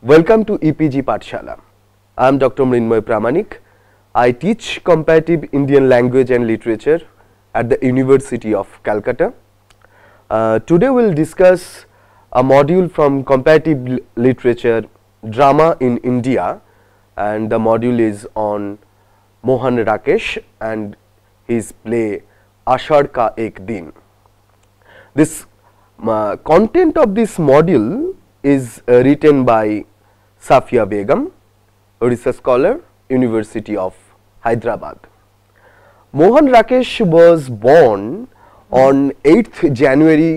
Welcome to EPG Pathshala. I am Dr. Mrinmoy Pramanik. I teach comparative Indian language and literature at the University of Calcutta. Today we will discuss a module from comparative literature, drama in India, and the module is on Mohan Rakesh and his play Ashad Ka Ek Din. This content of this module is written by Safia Begum, a research scholar, University of Hyderabad. Mohan Rakesh was born on 8th January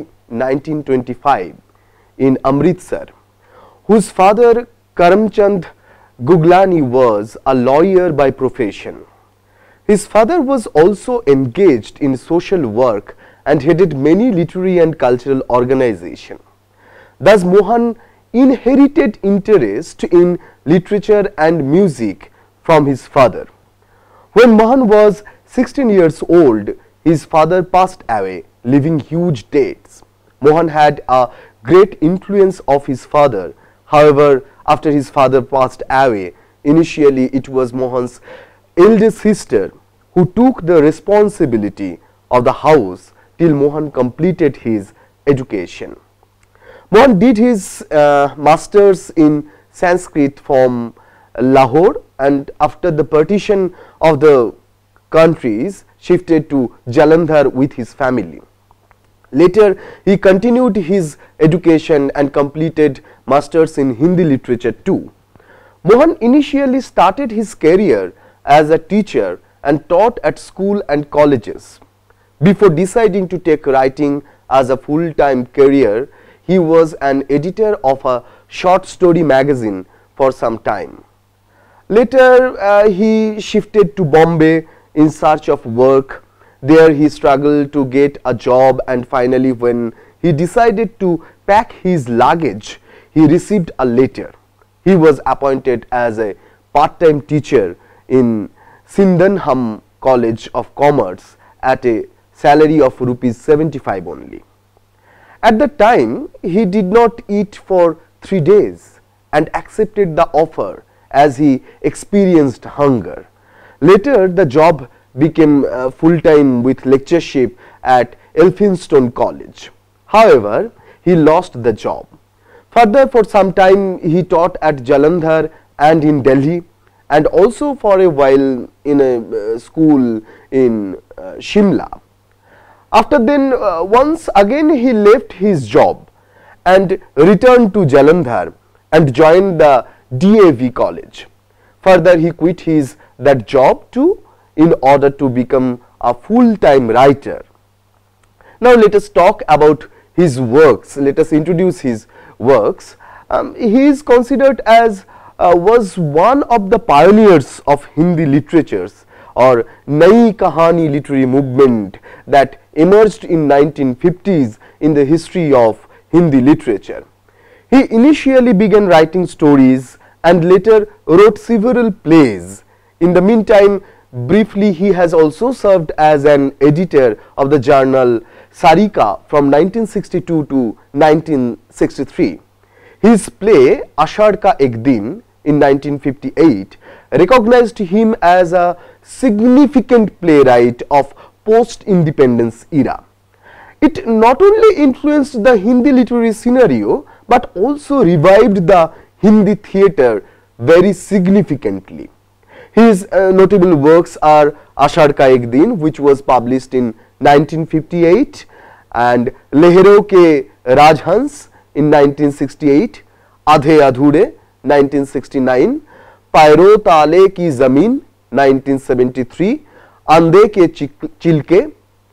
1925 in Amritsar, whose father Karamchand Guglani was a lawyer by profession. His father was also engaged in social work and headed many literary and cultural organizations. Thus, Mohan inherited interest in literature and music from his father. When Mohan was 16 years old, his father passed away, leaving huge debts. Mohan had a great influence of his father. However, after his father passed away, initially it was Mohan's eldest sister who took the responsibility of the house till Mohan completed his education. Mohan did his masters in Sanskrit from Lahore, and after the partition of the countries shifted to Jalandhar with his family. Later he continued his education and completed masters in Hindi literature too. Mohan initially started his career as a teacher and taught at school and colleges. Before deciding to take writing as a full-time career, he was an editor of a short story magazine for some time. Later he shifted to Bombay in search of work. There he struggled to get a job, and finally when he decided to pack his luggage, he received a letter. He was appointed as a part-time teacher in Sydenham College of Commerce at a salary of ₹75 only. At the time, he did not eat for 3 days and accepted the offer as he experienced hunger. Later, the job became full-time with lectureship at Elphinstone College. However, he lost the job. Further, for some time he taught at Jalandhar and in Delhi, and also for a while in a school in Shimla. After then, once again he left his job and returned to Jalandhar and joined the DAV college. Further, he quit that job too in order to become a full-time writer. Now let us talk about his works. Let us introduce his works. He is considered as was one of the pioneers of Hindi literatures or Nai Kahani literary movement that emerged in 1950s in the history of Hindi literature. He initially began writing stories and later wrote several plays. In the meantime, briefly he has also served as an editor of the journal Sarika from 1962 to 1963. His play Ashad Ka Ek Din in 1958 recognized him as a significant playwright of post-independence era. It not only influenced the Hindi literary scenario but also revived the Hindi theatre very significantly. His notable works are Ashad Ka Ek Din, which was published in 1958, and Lehron Ke Rajhans in 1968, Adhe Adhure 1969, Pairo Tale Ki Zameen 1973, Andhe Ke Chilke,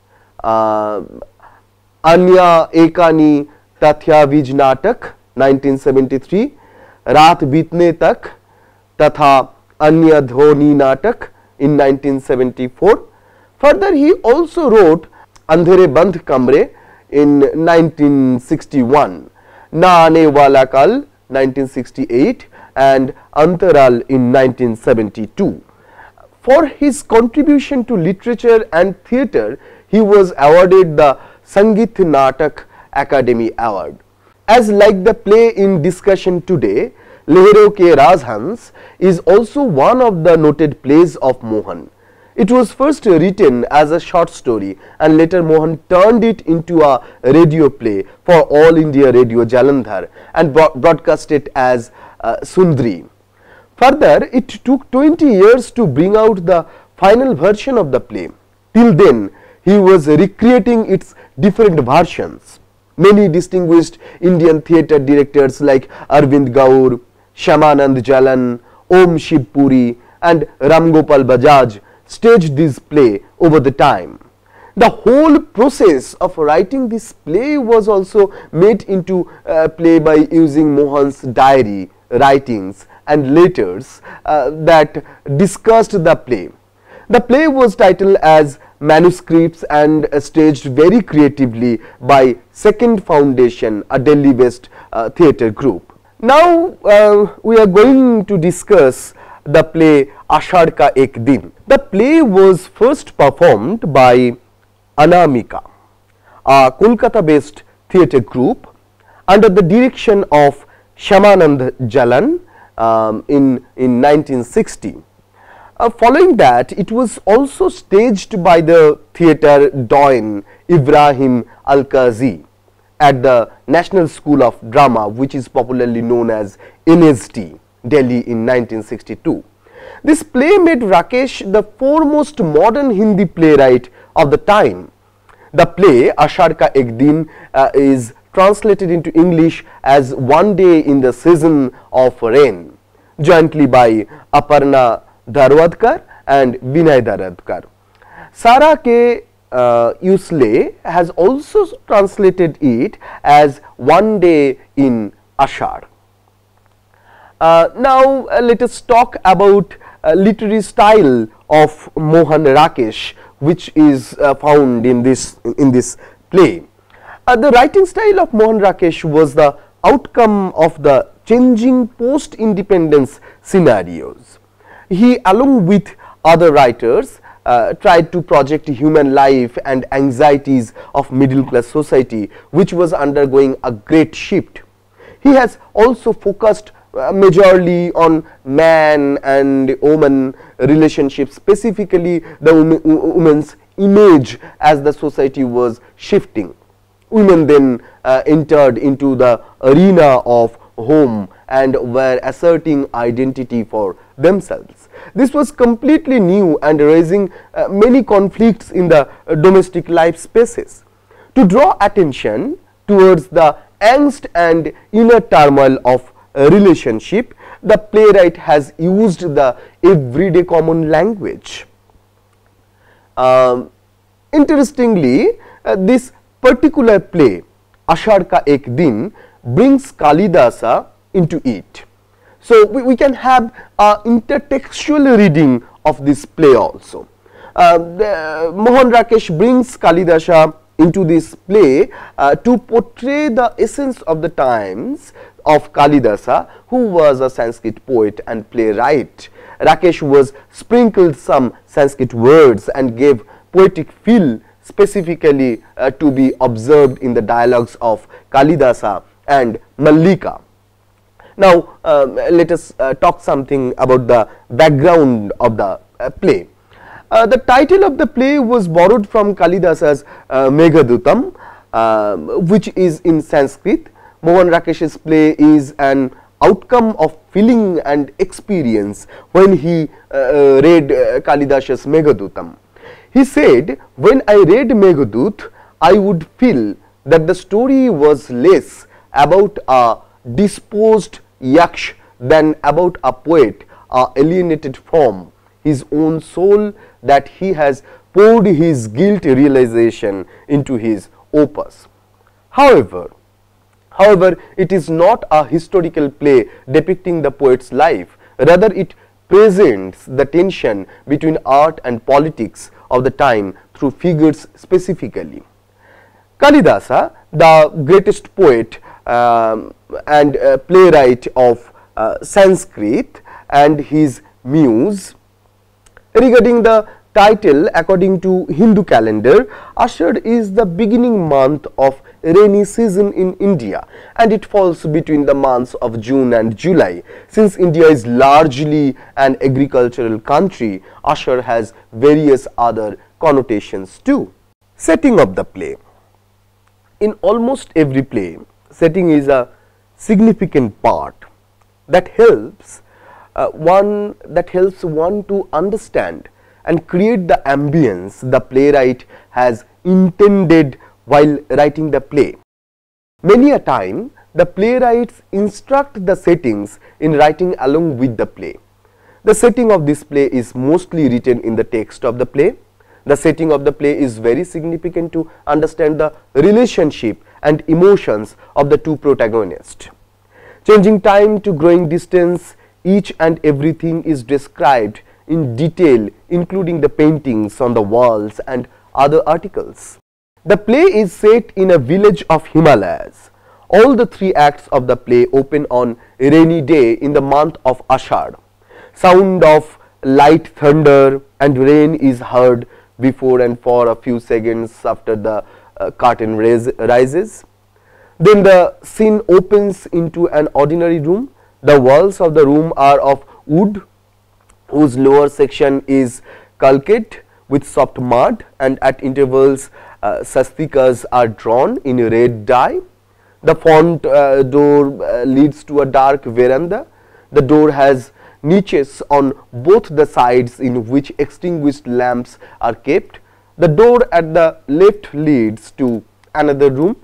Anya Ekani Tathya-Wij Natak 1973, Raat Bitne Tak Tatha Anya Dhoni Natak in 1974. Further, he also wrote Andhere Bandh Kamre in 1961, Na Aane Wala Kal 1968 and Antaral in 1972. For his contribution to literature and theatre, he was awarded the Sangeet Natak Academy Award. As like the play in discussion today, Lehero Ke Rajhans is also one of the noted plays of Mohan. It was first written as a short story and later Mohan turned it into a radio play for All India Radio Jalandhar and broadcast it as Sundri. Further, it took 20 years to bring out the final version of the play. Till then, he was recreating its different versions. Many distinguished Indian theatre directors like Arvind Gaur, Shyamanand Jalan, Om Shiv Puri and Ram Gopal Bajaj staged this play over the time. The whole process of writing this play was also made into a play by using Mohan's diary, writings and letters that discussed the play. The play was titled as Manuscripts and staged very creatively by Second Foundation, a Delhi-based theatre group. Now we are going to discuss the play Ashar Ka Ek Din. The play was first performed by Anamika, a Kolkata-based theatre group under the direction of Shyamanand Jalan in 1960. Following that, it was also staged by the theatre Doyen Ibrahim Al-Qazi at the National School of Drama, which is popularly known as NSD, Delhi in 1962. This play made Rakesh the foremost modern Hindi playwright of the time. The play Ashar Ka Ek Din is translated into English as One Day in the Season of Rain, jointly by Aparna Dharwadkar and Vinay Dharwadkar. Sara K. Usle has also translated it as One Day in Ashar. Now let us talk about literary style of Mohan Rakesh, which is found in this play. The writing style of Mohan Rakesh was the outcome of the changing post-independence scenarios. He, along with other writers, tried to project human life and anxieties of middle class society, which was undergoing a great shift. He has also focused majorly on man and woman relationships, specifically the woman's image as the society was shifting. Women then entered into the arena of home and were asserting identity for themselves. This was completely new and raising many conflicts in the domestic life spaces. To draw attention towards the angst and inner turmoil of a relationship, the playwright has used the everyday common language. Interestingly, this particular play, Ashar Ka Ek Din, brings Kalidasa into it. So, we can have intertextual reading of this play also. Mohan Rakesh brings Kalidasa into this play to portray the essence of the times of Kalidasa, who was a Sanskrit poet and playwright. Rakesh was sprinkled some Sanskrit words and gave poetic feel specifically to be observed in the dialogues of Kalidasa and Mallika. Now, let us talk something about the background of the play. The title of the play was borrowed from Kalidasa's Meghadutam, which is in Sanskrit. Mohan Rakesh's play is an outcome of feeling and experience when he read Kalidasa's Meghadutam. He said, "When I read Meghadut, I would feel that the story was less about a disposed yaksh than about a poet, a alienated from his own soul, that he has poured his guilt realization into his opus." However, it is not a historical play depicting the poet's life. Rather, it presents the tension between art and politics of the time through figures specifically. Kalidasa, the greatest poet and playwright of Sanskrit, and his muse. Regarding the title, according to Hindu calendar, Ashar is the beginning month of rainy season in India, and it falls between the months of June and July. Since India is largely an agricultural country, Ashar has various other connotations too. Setting of the play. In almost every play, setting is a significant part that helps one to understand and create the ambience the playwright has intended while writing the play. Many a time, the playwrights instruct the settings in writing along with the play. The setting of this play is mostly written in the text of the play. The setting of the play is very significant to understand the relationship and emotions of the two protagonists. Changing time to growing distance, each and everything is described in detail, including the paintings on the walls and other articles. The play is set in a village of Himalayas. All the three acts of the play open on a rainy day in the month of Ashar. Sound of light thunder and rain is heard before and for a few seconds after the curtain rises. Then the scene opens into an ordinary room. The walls of the room are of wood, whose lower section is calced with soft mud, and at intervals swastikas are drawn in red dye. The front door leads to a dark veranda. The door has niches on both the sides in which extinguished lamps are kept. The door at the left leads to another room.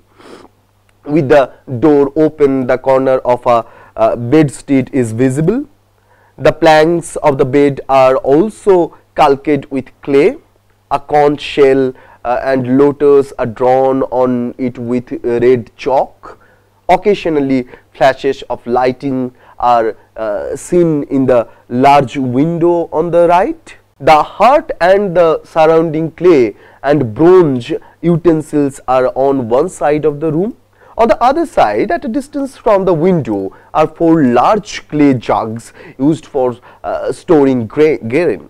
With the door open, the corner of a bedstead is visible. The planks of the bed are also calced with clay. A conch shell and lotus are drawn on it with red chalk. Occasionally flashes of lighting are seen in the large window on the right. The hearth and the surrounding clay and bronze utensils are on one side of the room. On the other side, at a distance from the window, are four large clay jugs used for storing grain.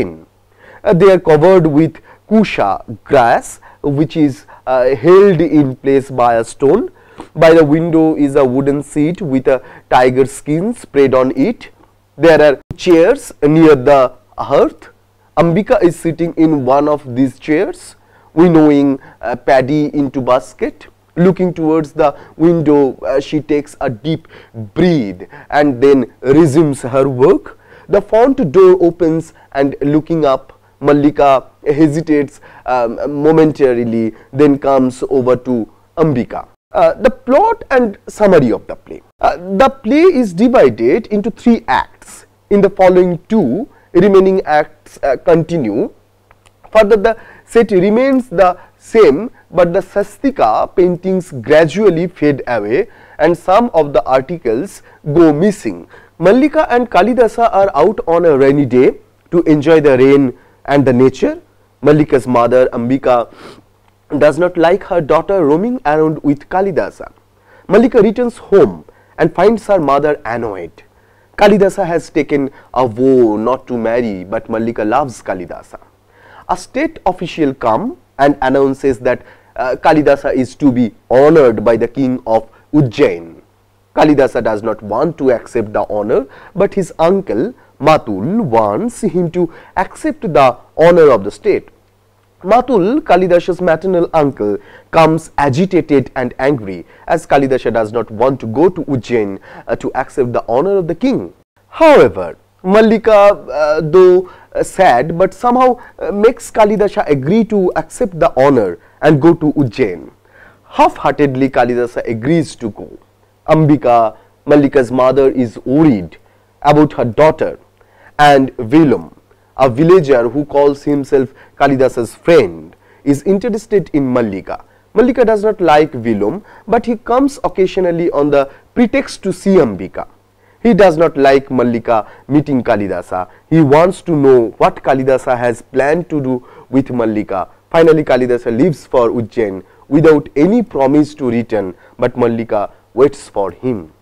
They are covered with kusha grass, which is held in place by a stone. By the window is a wooden seat with a tiger skin spread on it. There are chairs near the hearth. Ambika is sitting in one of these chairs, winnowing paddy into basket. Looking towards the window, she takes a deep breath and then resumes her work. The front door opens, and looking up, Mallika hesitates momentarily, then comes over to Ambika. The plot and summary of the play. The play is divided into three acts. In the following two remaining acts continue. Further, the set remains the same, but the swastika paintings gradually fade away and some of the articles go missing. Mallika and Kalidasa are out on a rainy day to enjoy the rain and the nature. Mallika's mother Ambika does not like her daughter roaming around with Kalidasa. Mallika returns home and finds her mother annoyed. Kalidasa has taken a vow not to marry, but Mallika loves Kalidasa. A state official comes and announces that Kalidasa is to be honored by the king of Ujjain. Kalidasa does not want to accept the honor, but his uncle Matul wants him to accept the honor of the state. Matul, Kalidasa's maternal uncle, comes agitated and angry as Kalidasa does not want to go to Ujjain to accept the honor of the king. However, Mallika, though sad, but somehow makes Kalidasa agree to accept the honor and go to Ujjain. Half-heartedly, Kalidasa agrees to go. Ambika, Mallika's mother, is worried about her daughter, and Vilum, a villager who calls himself Kalidasa's friend, is interested in Mallika. Mallika does not like Vilum, but he comes occasionally on the pretext to see Ambika. He does not like Mallika meeting Kalidasa. He wants to know what Kalidasa has planned to do with Mallika. Finally, Kalidasa leaves for Ujjain without any promise to return, but Mallika waits for him.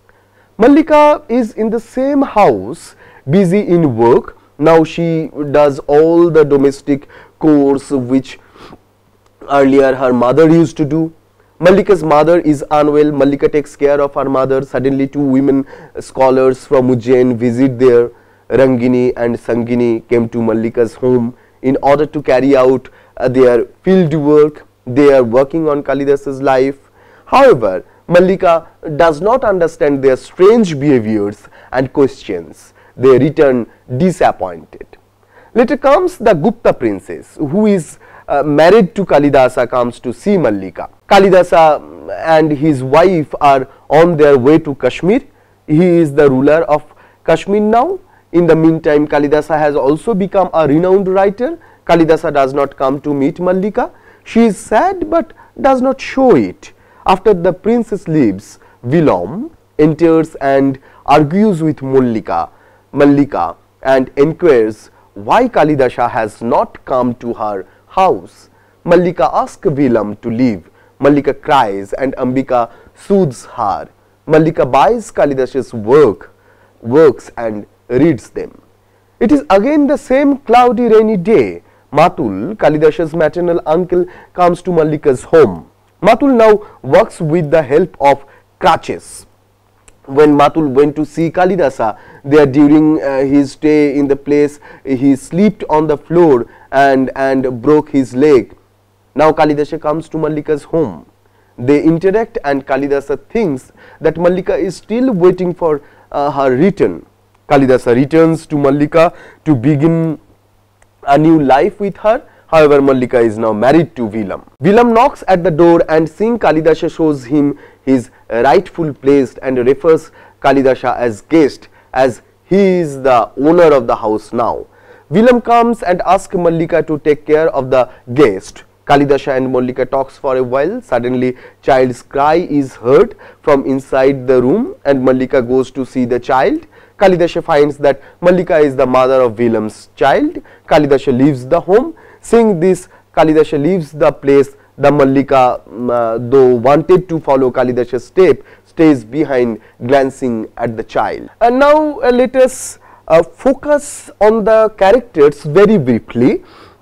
Mallika is in the same house, busy in work. Now she does all the domestic chores which earlier her mother used to do. Mallika's mother is unwell. Mallika takes care of her mother. Suddenly, two women scholars from Ujjain visit there. Rangini and Sangini came to Mallika's home in order to carry out their field work. They are working on Kalidasa's life. However, Mallika does not understand their strange behaviors and questions. They return disappointed. Later comes the Gupta princess, who is married to Kalidasa, comes to see Mallika. Kalidasa and his wife are on their way to Kashmir. He is the ruler of Kashmir now. In the meantime, Kalidasa has also become a renowned writer. Kalidasa does not come to meet Mallika. She is sad but does not show it. After the princess leaves, Vilom enters and argues with Mallika and inquires why Kalidasa has not come to her house. Mallika asks Vilom to leave. Mallika cries and Ambika soothes her. Mallika buys Kalidasa's works and reads them. It is again the same cloudy rainy day. Matul, Kalidasa's maternal uncle, comes to Mallika's home. Matul now works with the help of crutches. When Matul went to see Kalidasa, there during his stay in the place, he slipped on the floor and broke his leg. Now Kalidasa comes to Mallika's home. They interact and Kalidasa thinks that Mallika is still waiting for her return. Kalidasa returns to Mallika to begin a new life with her. However, Mallika is now married to Vilom. Vilom knocks at the door and seeing Kalidasa shows him his rightful place and refers Kalidasa as guest, as he is the owner of the house now. Vilom comes and asks Mallika to take care of the guest. Kalidasa and Mallika talks for a while. Suddenly, child's cry is heard from inside the room and Mallika goes to see the child. Kalidasa finds that Mallika is the mother of Vilom's child. Kalidasa leaves the home. Seeing this, Kalidasa leaves the place. The Mallika, though wanted to follow Kalidasa's step, stays behind, glancing at the child. And now let us focus on the characters very briefly.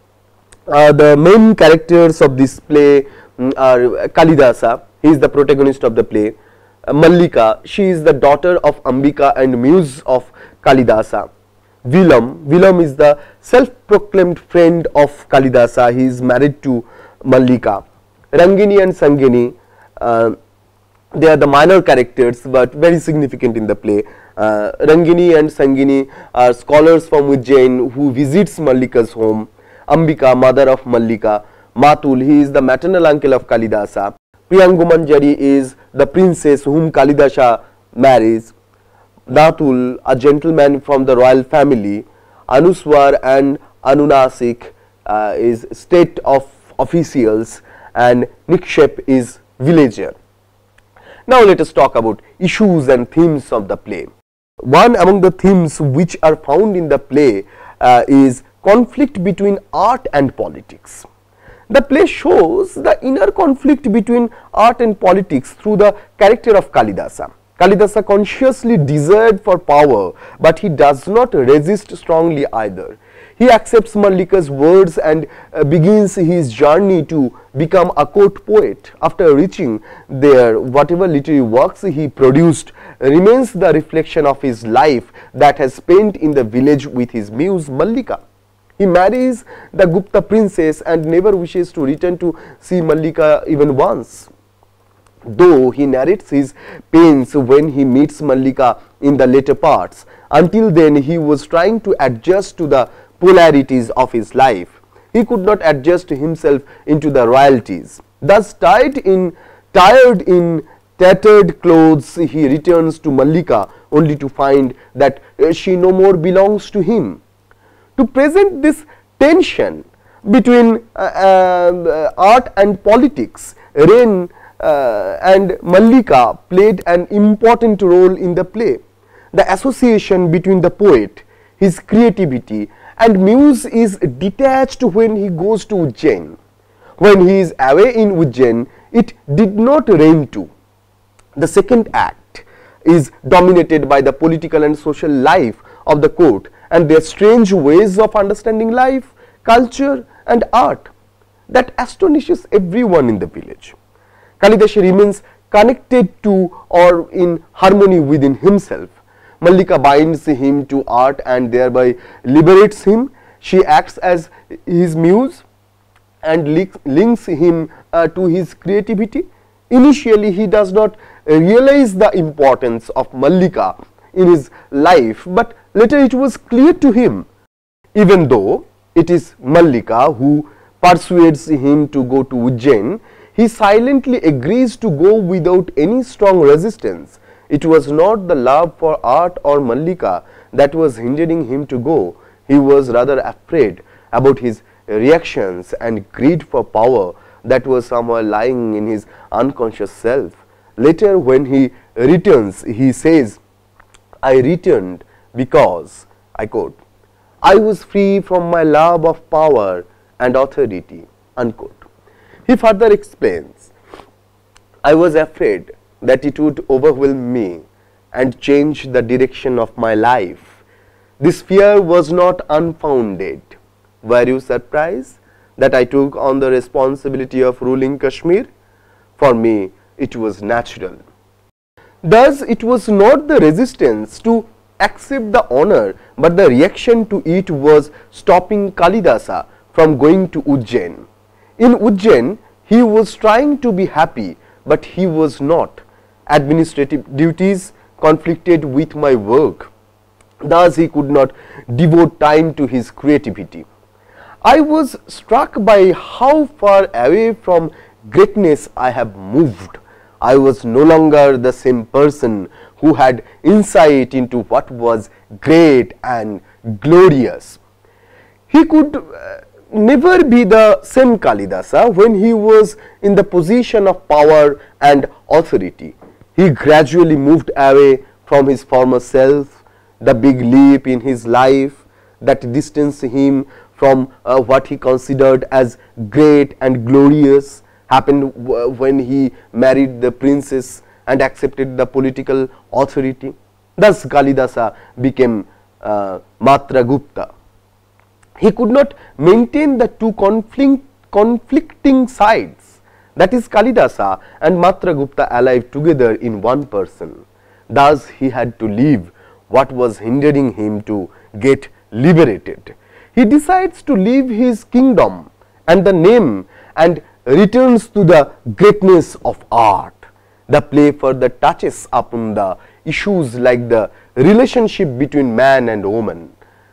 The main characters of this play are Kalidasa, he is the protagonist of the play. Mallika, she is the daughter of Ambika and muse of Kalidasa. Vilom is the self-proclaimed friend of Kalidasa. He is married to Mallika. Rangini and Sangini, they are the minor characters but very significant in the play. Rangini and Sangini are scholars from Ujjain who visits Mallika's home. Ambika, mother of Mallika. Matul, he is the maternal uncle of Kalidasa. Priyangu Manjari is the princess whom Kalidasa marries. Datul, a gentleman from the royal family. Anuswar and Anunasik is state of officials, and Nikshep is villager. Now let us talk about issues and themes of the play. One among the themes which are found in the play is conflict between art and politics. The play shows the inner conflict between art and politics through the character of Kalidasa. Kalidasa consciously desired for power, but he does not resist strongly either. He accepts Mallika's words and begins his journey to become a court poet. After reaching there, whatever literary works he produced remains the reflection of his life that has spent in the village with his muse Mallika. He marries the Gupta princess and never wishes to return to see Mallika even once. Though he narrates his pains when he meets Mallika in the later parts, until then he was trying to adjust to the polarities of his life. He could not adjust himself into the royalties. Thus, tired in tattered clothes, he returns to Mallika only to find that she no more belongs to him. To present this tension between art and politics, Ren and Mallika played an important role in the play. The association between the poet, his creativity and muse is detached when he goes to Ujjain. When he is away in Ujjain, it did not rain too. The second act is dominated by the political and social life of the court and their strange ways of understanding life, culture and art that astonishes everyone in the village. Kalidasa remains connected to or in harmony within himself. Mallika binds him to art and thereby liberates him. She acts as his muse and links him to his creativity. Initially, he does not realize the importance of Mallika in his life, but later it was clear to him. Even though it is Mallika who persuades him to go to Ujjain, he silently agrees to go without any strong resistance. It was not the love for art or Mallika that was hindering him to go. He was rather afraid about his reactions and greed for power that was somewhere lying in his unconscious self. Later, when he returns, he says, "I returned because," I quote, "I was free from my love of power and authority," unquote. He further explains, "I was afraid that it would overwhelm me and change the direction of my life. This fear was not unfounded. Were you surprised that I took on the responsibility of ruling Kashmir? For me, it was natural." Thus, it was not the resistance to accept the honor, but the reaction to it was stopping Kalidasa from going to Ujjain. In Ujjain, he was trying to be happy, but he was not. Administrative duties conflicted with my work. Thus, he could not devote time to his creativity. I was struck by how far away from greatness I have moved. I was no longer the same person who had insight into what was great and glorious. He could never be the same Kalidasa when he was in the position of power and authority. He gradually moved away from his former self. The big leap in his life that distanced him from what he considered as great and glorious happened when he married the princess and accepted the political authority. Thus, Kalidasa became Matragupta. He could not maintain the two conflicting sides, that is Kalidasa and Matragupta, alive together in one person. Thus, he had to leave what was hindering him to get liberated. He decides to leave his kingdom and the name and returns to the greatness of art. The play further touches upon the issues like the relationship between man and woman,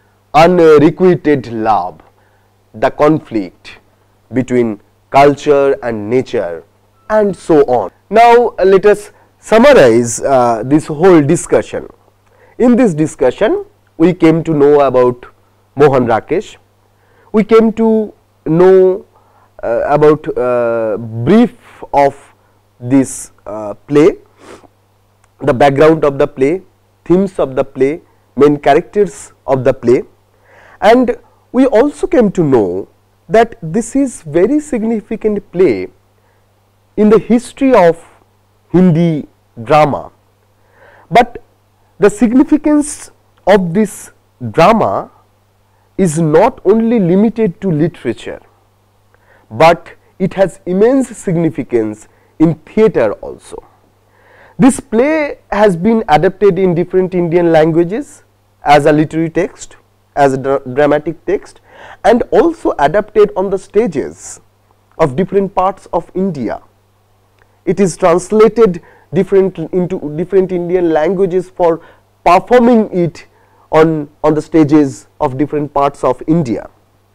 unrequited love, the conflict between culture and nature, and so on. Now, let us summarize this whole discussion. In this discussion, we came to know about Mohan Rakesh. We came to know about brief of this play, the background of the play, themes of the play, main characters of the play, and we also came to know that this is very significant play in the history of Hindi drama. But the significance of this drama is not only limited to literature, but it has immense significance in theatre also. This play has been adapted in different Indian languages as a literary text, as a dramatic text, and also adapted on the stages of different parts of India. It is translated into different Indian languages for performing it on the stages of different parts of India.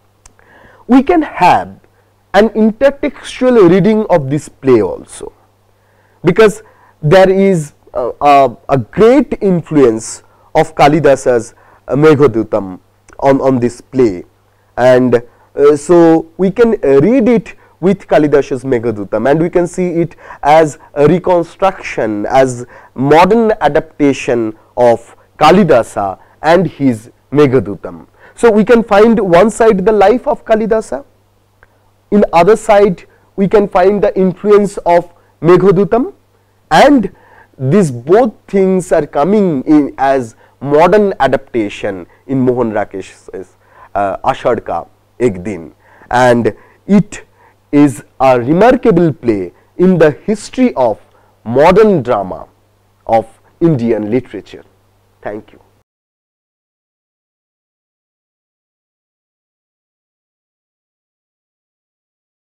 We can have an intertextual reading of this play also, because there is a great influence of Kalidasa's Meghadutam on this play, and so we can read it with Kalidasa's Meghadutam, and we can see it as a reconstruction, as modern adaptation of Kalidasa and his Meghadutam. So, we can find one side the life of Kalidasa, in other side we can find the influence of Meghadutam, and these both things are coming in as modern adaptation in Mohan Rakesh's Ashad Ka Ek Din, and it is a remarkable play in the history of modern drama of Indian literature. Thank you.